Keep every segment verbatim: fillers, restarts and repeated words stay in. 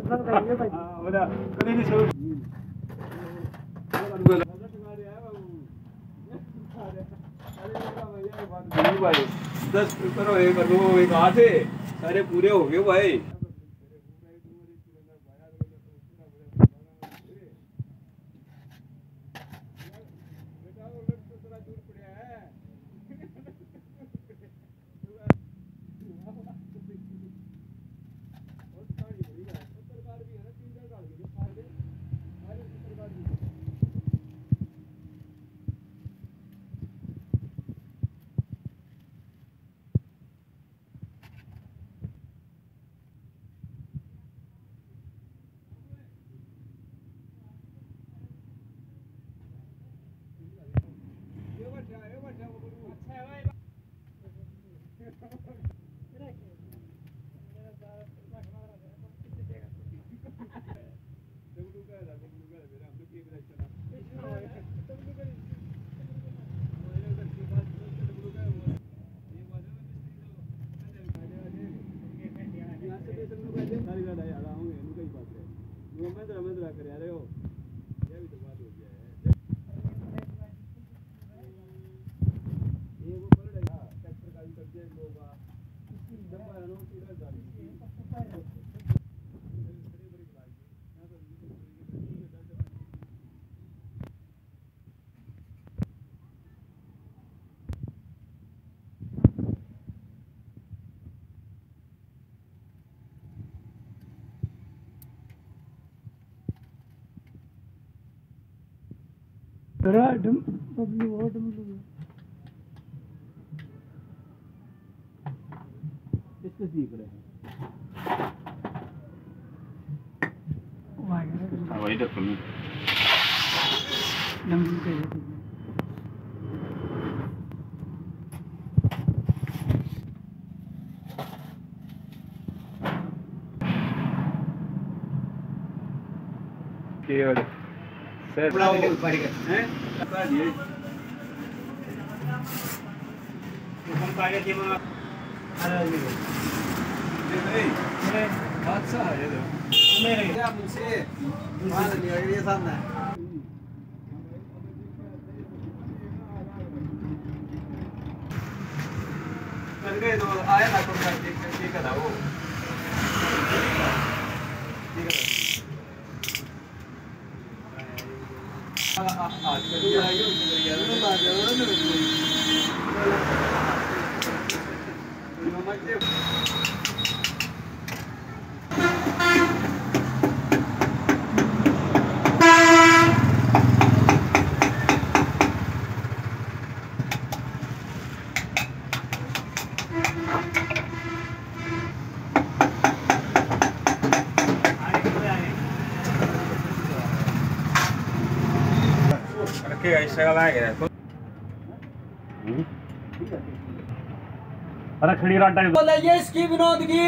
Udah, kan ini seru. भाई दस करो एक दो एक आठ है सारे पूरे हो गए भाई। Radom, public radom dulu. इसको सीख रहे हैं। हाँ वही देखो मैं। नंबर के लिए। केवल सर बड़ा वो पड़ेगा हैं बता दिए हम पाएंगे कि हम अरे ये भाई ये बादशाह है ये तो मेरे क्या मुझसे मान लिया ये सामने कर गए तो आया ना तो ठीक ठीक है वो ठीक है आज कल ये आगे ये ना बाजा ना मम्मा के ऐसा लगा अरे खड़ी राटा बोलिए इसकी विनोद की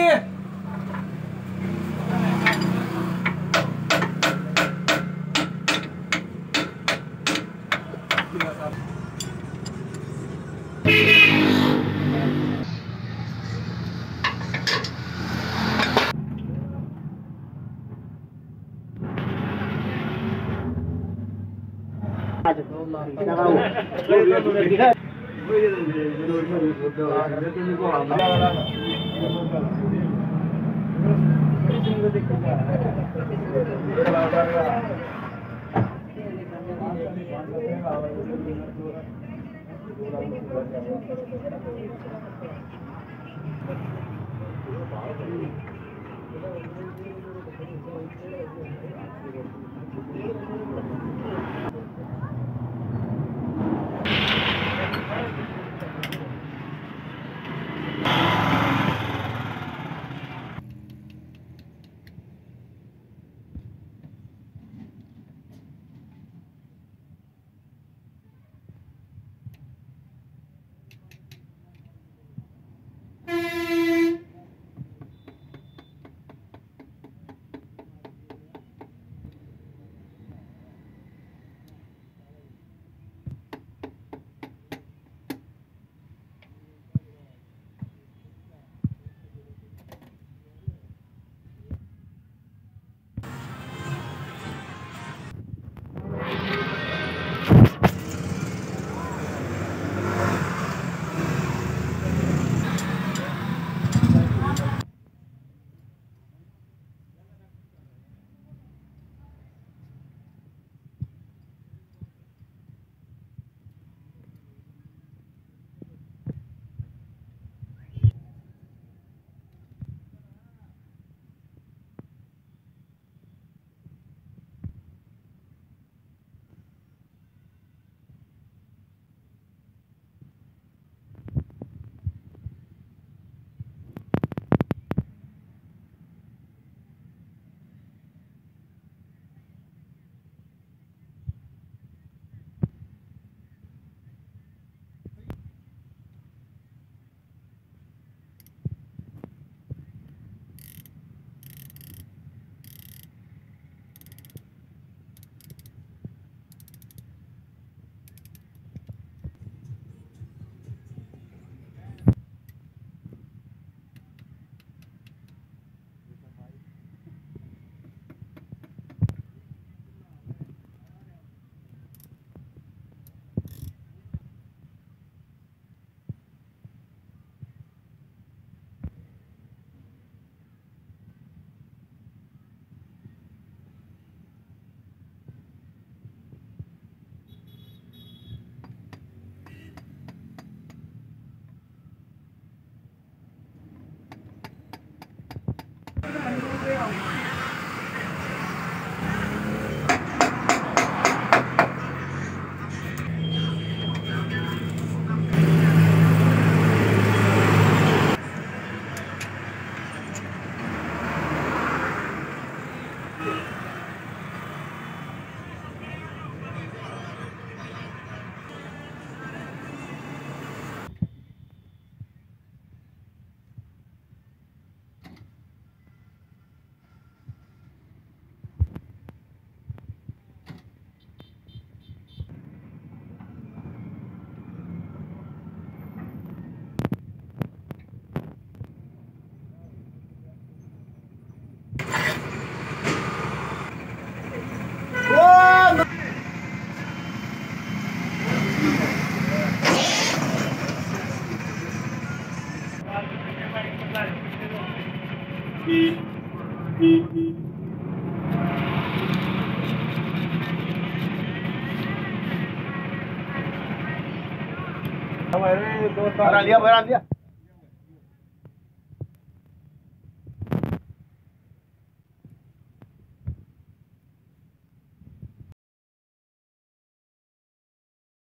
हमारे दो तार लिया, भरा लिया।